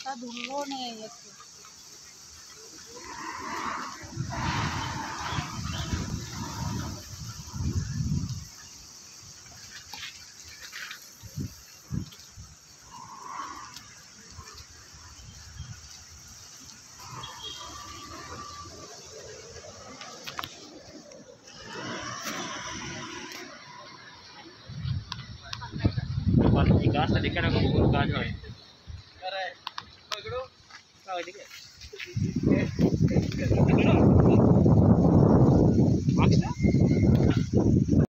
आता धुळवणे येते. Ikan tadi kan aku buka aja. Aray, pagro, kau ini kan? Maksudnya?